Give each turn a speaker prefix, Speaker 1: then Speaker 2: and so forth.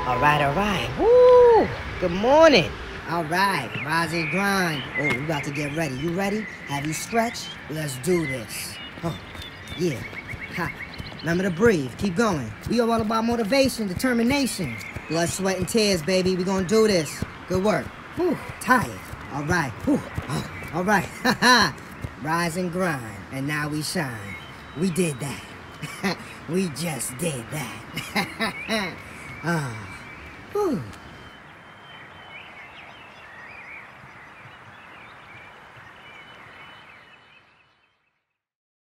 Speaker 1: All right. Woo! Good morning. All right, rise and grind. Oh, we about to get ready. You ready? Have you stretched? Let's do this. Oh, yeah. Ha. Remember to breathe. Keep going. We are all about motivation, determination. Blood, sweat, and tears, baby. We gonna do this. Good work. Whew, tired. All right. Whew. Oh, all right. Ha ha. Rise and grind. And now we shine. We did that. We just did that. Ah. Whew.